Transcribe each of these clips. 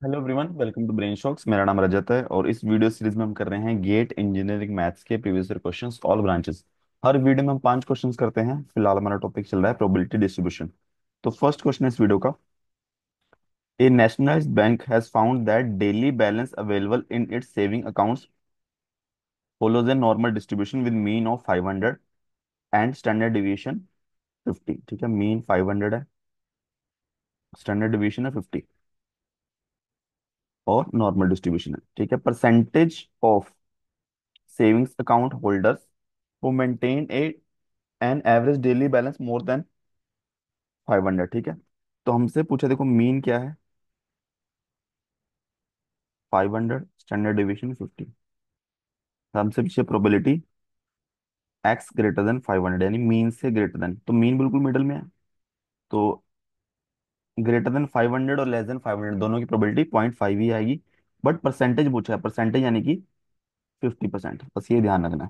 Hello everyone, welcome to brain shocks. मेरा नाम रजत है और इस वीडियो सीरीज में हम कर रहे हैं गेट इंजीनियरिंग मैथ्स के previous year questions all branches. हर वीडियो में हम 5 क्वेश्चंस करते हैं। फिलहाल हमारा टॉपिक चल रहा है प्रोबेबिलिटी डिस्ट्रीब्यूशन। तो फर्स्ट क्वेश्चन है इस वीडियो का। A nationalised bank has found that daily balance available in its saving accounts follows a normal distribution with mean of 500 and standard deviation 50। ठीक है, मीन 500 है, स्टैंडर्ड डिविएशन है 50 और normal distribution है। ठीक है, percentage of savings account holders who maintain a an average daily balance more than 500। ठीक है, तो हमसे पूछा, देखो मीन क्या है, 500, स्टैंडर्ड डिवीजन 50। हमसे पूछे प्रोबेबिलिटी एक्स ग्रेटर देन 500, यानी मीन से ग्रेटर देन, तो मीन बिल्कुल मिडल में है। तो ग्रेटर देन 500 और लेस देन 500 दोनों की प्रोबेबिलिटी 0.5 ही आएगी। बट परसेंटेज पूछा है, परसेंटेज यानी कि 50%, बस ये ध्यान रखना है।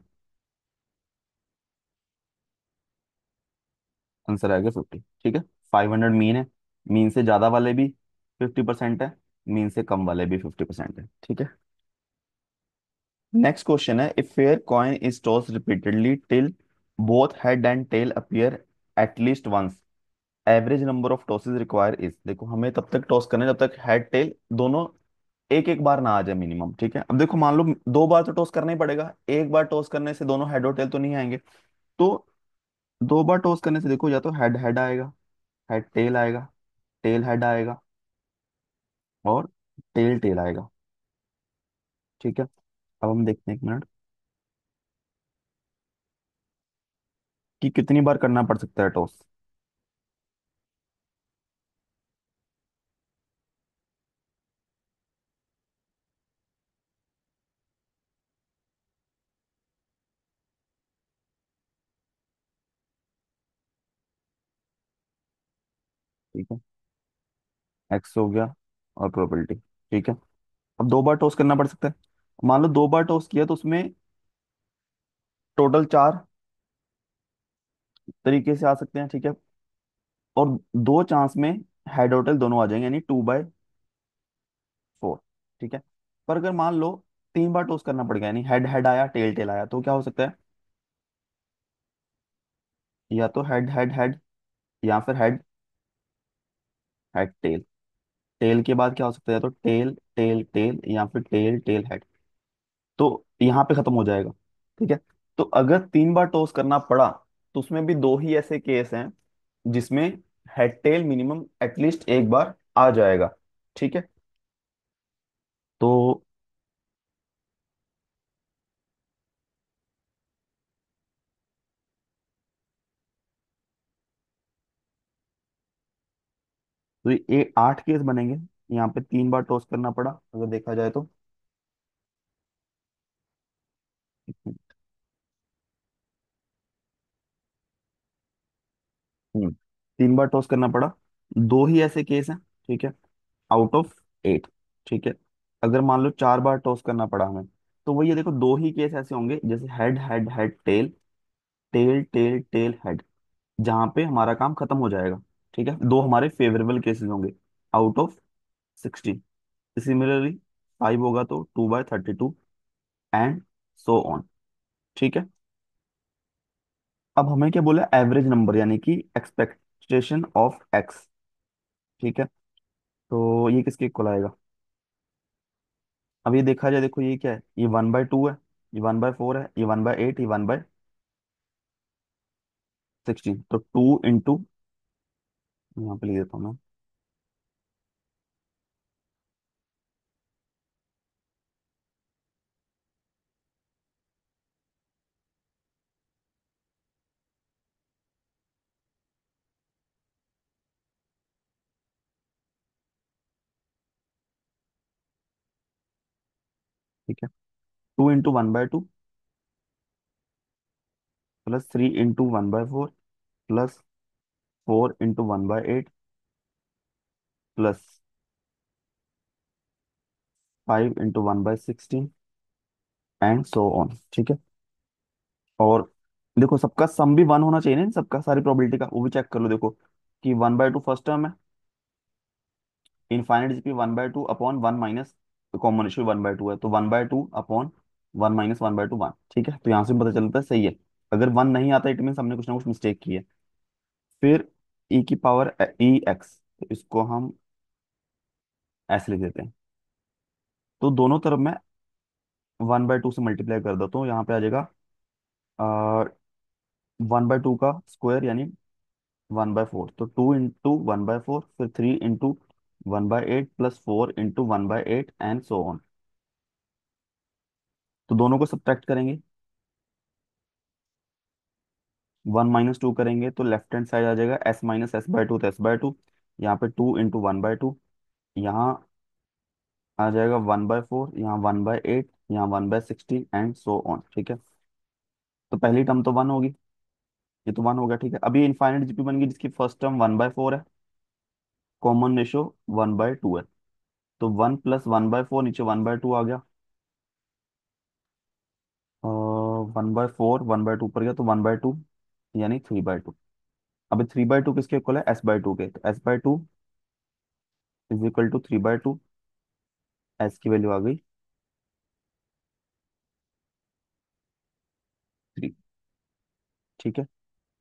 आंसर आएगा 50। ठीक है, 500 मीन है, मीन से ज्यादा वाले भी 50% है, मीन से कम वाले भी 50% है। ठीक है, नेक्स्ट क्वेश्चन है, if fair coin is toss repeatedly till both head and tail appear at least once, average number of tosses require is. देखो हमें तब तक टॉस करना है जब तक हेड टेल दोनों एक एक बार ना आ जाए मिनिमम। ठीक है, अब देखो मान लो 2 बार तो टॉस करना ही पड़ेगा, एक बार टॉस करने से दोनों हेड और टेल तो नहीं आएंगे। तो 2 बार टॉस करने से देखो या तो हेड हेड आएगा, हेड टेल आएगा, टेल हेड आएगा और टेल टेल आएगा। ठीक है, अब हम देखते हैं एक मिनट कि कितनी बार करना पड़ सकता है टॉस। ठीक है, एक्स हो गया और प्रोबेबिलिटी। ठीक है, अब 2 बार टॉस करना पड़ सकता है। मान लो 2 बार टॉस किया तो उसमें टोटल 4 तरीके से आ सकते हैं। ठीक है, और 2 चांस में हेड और टेल दोनों आ जाएंगे, यानी 2/4। ठीक है, पर अगर मान लो 3 बार टॉस करना पड़ गया, यानी हेड हेड आया टेल टेल आया, तो क्या हो सकता है, या तो हेड हेड हेड या फिर हेड हेड टेल। टेल के बाद क्या हो सकता है, या तो टेल टेल टेल या फिर टेल टेल हेड। तो यहाँ पे खत्म हो जाएगा। ठीक है, तो अगर 3 बार टॉस करना पड़ा तो उसमें भी 2 ही ऐसे केस हैं जिसमें हेड टेल मिनिमम एटलीस्ट एक बार आ जाएगा। ठीक है, तो ये 8 केस बनेंगे। यहाँ पे 3 बार टॉस करना पड़ा अगर देखा जाए तो। हम्म 3 बार टॉस करना पड़ा, 2 ही ऐसे केस हैं। ठीक है, आउट ऑफ 8। ठीक है, अगर मान लो 4 बार टॉस करना पड़ा हमें, तो वही ये देखो 2 ही केस ऐसे होंगे जैसे head head head tail, tail tail tail head, जहां पे हमारा काम खत्म हो जाएगा। ठीक है, 2 हमारे फेवरेबल केसेस होंगे आउट ऑफ 16। सिमिलरली 5 होगा तो 2/32 एंड सो ऑन। ठीक है, अब हमें क्या बोला, एवरेज नंबर यानी कि एक्सपेक्टेशन ऑफ एक्स। ठीक है, तो ये किसके इक्वल आएगा। अब ये देखा जाए, देखो ये क्या है, ये 1/2 है, ये 1/4 है, ये 1/8, ये 1/16, तो 2 इंटू, यहाँ पे लिख देता हूँ मैं। ठीक है, 2 into 1/2 plus 3 into 1/4 plus 4 into 1/8 plus 5 into 1/16 and so on. ठीक है, और देखो सबका सम भी 1 होना चाहिए ना, सबका सारी प्रोबेबिलिटी का, वो भी चेक कर लो। देखो कि 1/2 फर्स्ट टर्म है, infinite GP 1/2 upon 1 minus, common issue 1/2 है, तो 1/2 अपॉन 1 माइनस 1/2 1, ठीक है। तो यहाँ से पता चलता है सही है। अगर 1 नहीं आता इट मीन हमने कुछ ना कुछ मिस्टेक की है। फिर ई की पावर ई एक्स, तो इसको हम ऐसे लिख देते हैं। तो दोनों तरफ मैं 1/2 से मल्टीप्लाई कर देता हूँ, यहाँ पे आ जाएगा 1/2 का स्क्वायर यानी 1/4, तो 2 इंटू 1/4, फिर 3 into 1/8 plus 4 into 1/8 and so on. तो दोनों को सब्ट्रैक्ट करेंगे, 1 - 2 करेंगे तो लेफ्ट हैंड साइड आ जाएगा S - S/2, तो S/2, यहाँ पे 2 इंटू 1/2, यहाँ आ जाएगा 1/4, यहाँ 1/8, यहाँ 1/16 एंड सो ऑन, ठीक है। तो पहली टर्म तो 1 होगी, ये तो 1 हो गया, ठीक है। अभी इनफाइनाइट जीपी बन गई जिसकी फर्स्ट टर्म 1/4 है, कॉमन रेशो 1/2 है, तो 1 + 1/4, नीचे 1/2 आ गया, 1/4 1/2 पर गया तो 1/2 यानी 3/2। अभी 3/2 किसके इक्वल है, S/2 के, तो S/2 is equal to 3/2, S की वैल्यू आ गई 3, ठीक है।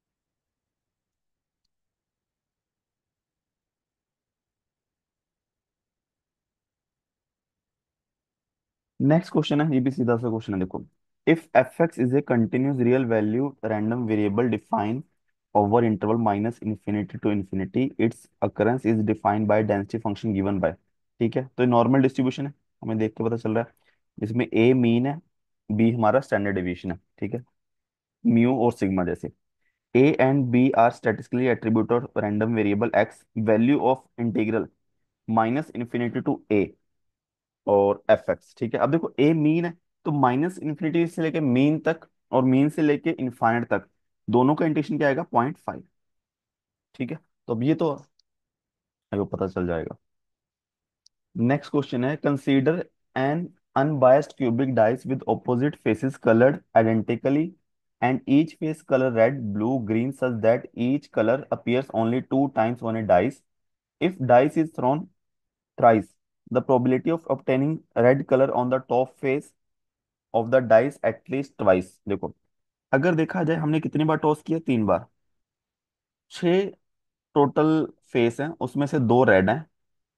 नेक्स्ट क्वेश्चन है, ये भी सीधा सा क्वेश्चन है, देखो। If f x is a continuous real value random variable define over interval -infinity to infinity, its occurrence is defined by density function given by, ठीक है। तो नॉर्मल डिस्ट्रीब्यूशन है, हमें देख के पता चल रहा है, जिसमें ए मीन है, बी हमारा स्टैंडर्ड डेविएशन है, ठीक है, म्यू और सिग्मा जैसे। A and b are statistically attributed random variable x, value of integral -infinity to a और एफ एक्स, ठीक है। अब देखो ए मीन है, तो -इन्फिनिटी से लेके मीन तक और मीन से लेके इनफाइनाइट तक दोनों का इंटीग्रेशन क्या आएगा, 0.5, ठीक है। तो अब ये तो आपको पता चल जाएगा। नेक्स्ट क्वेश्चन है, consider an unbiased cubic dice with opposite faces colored identically and each face color red, blue, green such that each color appears only 2 times on a dice. If dice is thrown thrice, the probability of obtaining red color on the top face of the dice at least twice. देखो, अगर देखा जाए हमने कितनी बार toss किया, 3 बार, 6 total face हैं, उसमें से 2 रेड हैं,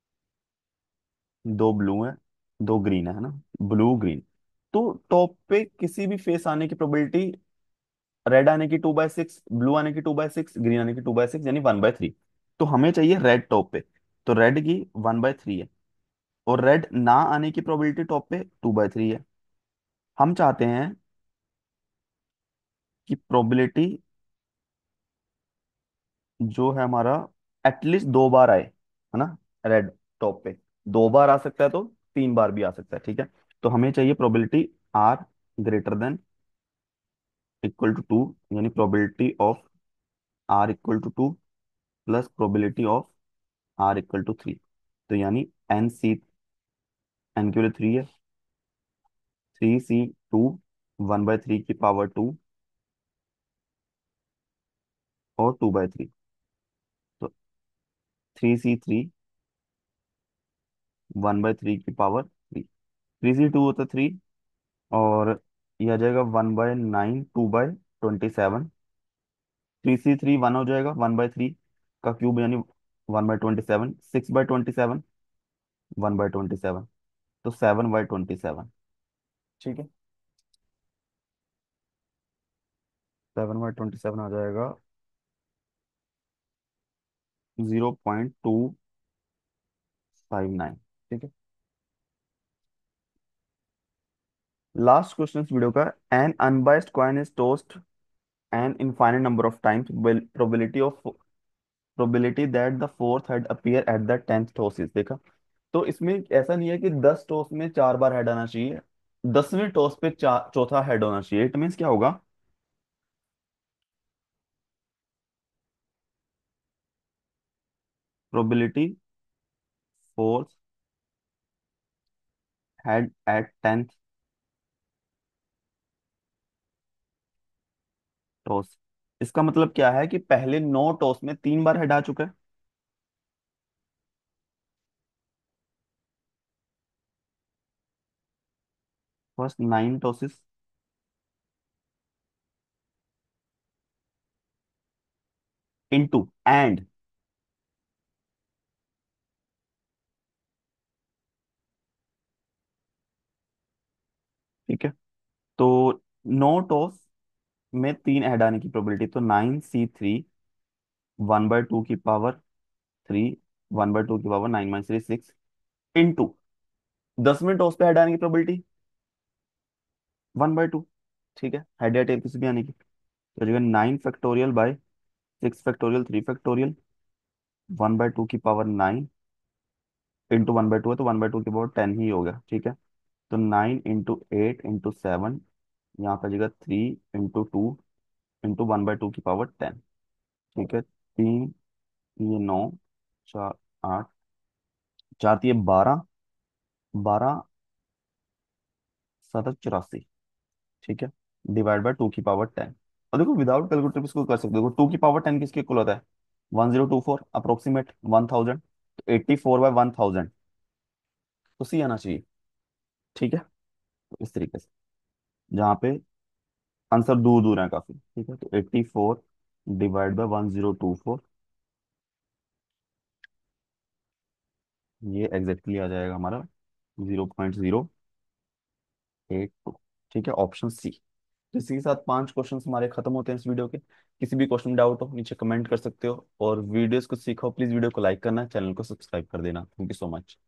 2 ब्लू हैं, 2 ग्रीन है ना, ब्लू ग्रीन। तो टॉप पे किसी भी फेस आने की प्रोबेबिलिटी, रेड आने की 2/6, ब्लू आने की 2/6, ग्रीन आने की 2/6 यानी 1/3। तो हमें चाहिए रेड टॉप पे, तो रेड की 1/3 है, और रेड ना आने की प्रोबेबिलिटी टॉप पे 2/3 है। हम चाहते हैं कि प्रोबेबिलिटी जो है हमारा एटलीस्ट 2 बार आए, है ना, रेड टॉप पे 2 बार आ सकता है, तो 3 बार भी आ सकता है, ठीक है। तो हमें चाहिए probability r greater than equal to 2, यानी probability of r equal to 2 plus probability of r equal to 3। तो यानी एन की वैल्यू 3 है, 3C2 1/3 की पावर 2 और 2/3, तो 3C3 1/3 की पावर 3, 3C2 होता 3, और यह आ जाएगा 1/9 2/27, 3C3 1 हो जाएगा, 1/3 का क्यूब यानी 1/27, 6/27, 1/27, तो 7/27, ठीक है। 7/27 आ जाएगा 0.259, ठीक है। लास्ट क्वेश्चन इस वीडियो का, an unbiased coin is tossed an infinite number of times, probability that the fourth head appear at the 10th tosses, देखा। तो इसमें ऐसा नहीं है कि 10 टॉस में 4 बार हेड आना चाहिए, 10वें टॉस पे चौथा हेड होना चाहिए। इट मीन्स क्या होगा, probability fourth head at 10th toss. इसका मतलब क्या है कि पहले 9 टॉस में 3 बार हेड आ चुका है, फर्स्ट 9 टॉसेस इनटू एंड, ठीक है। तो 9 टॉस में 3 ऐड आने की प्रोबेबिलिटी, तो 9c3 1/2 की पावर 3, 1/2 की पावर 9 - 3 6 इंटू 10 में टॉस पे हेड आने की प्रोबेबिलिटी 1/2, ठीक है, हेड या टेल किसी भी आने की। तो हो जाएगा 9 फैक्टोरियल 6 फैक्टोरियल 3 फैक्टोरियल 1/2 की पावर 9 इंटू 1/2 है, तो 1/2 की पावर 10 ही हो गया, ठीक है। तो 9 × 8 × 7, यहाँ पे आ जाएगा 3 × 2 इंटू 1/2 की पावर 10, ठीक है। तीन, ये 9, चार, 8, चार, ये 12, 12 × 7 = 84, ठीक है, डिवाइड बाय 2 की पावर 10। और देखो विदाउट कैलकुलेटर भी इसको कर सकते हो, 2 की पावर 10 किसके इक्वल होता है? 1024, अप्रोक्सीमेट 1000, तो 84/1000, तो सी आना चाहिए, ठीक है। तो इस तरीके से, जहाँ पे आंसर दूर दूर है काफी, ठीक है, तो 84 डिवाइड बाय 1024, ये एग्जैक्टली आ जाएगा हमारा 0.082, ठीक है, ऑप्शन सी। तो इसी के साथ 5 क्वेश्चन हमारे खत्म होते हैं इस वीडियो के। किसी भी क्वेश्चन में डाउट हो नीचे कमेंट कर सकते हो, और वीडियोस को सीखो, प्लीज वीडियो को लाइक करना, चैनल को सब्सक्राइब कर देना। Thank you so much.